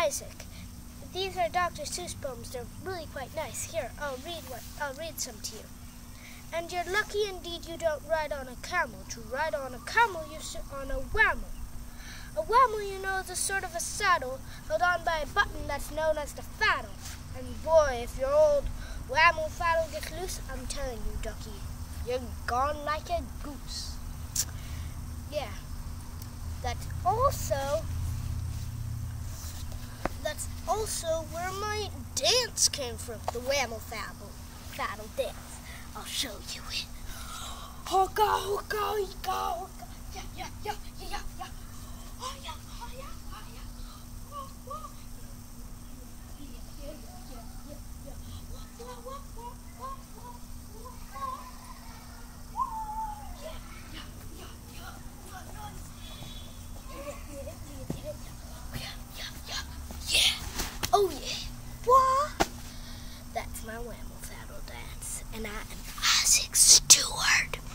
Isaac. These are Dr. Seuss poems. They're really quite nice. Here, I'll read some to you. And you're lucky indeed you don't ride on a camel. To ride on a camel, you sit on a whammel. A whammel, you know, is a sort of a saddle held on by a button that's known as the faddle. And boy, if your old whammel faddle gets loose, I'm telling you, ducky, you're gone like a goose. Yeah, that's also where my dance came from, the whammel faddle dance. I'll show you it. Hoka, hoka, hoka, hoka. Yeah, yeah, yeah, yeah, yeah. Oh, yeah, oh, yeah, oh, yeah. Oh, oh. Yeah, yeah, yeah, yeah, yeah. Wah, wah, wah, wah, wah, wah, wah. Yeah, yeah, yeah, yeah. Oh, yeah. What? That's my whammel faddle dance, and I am Isaac Stewart.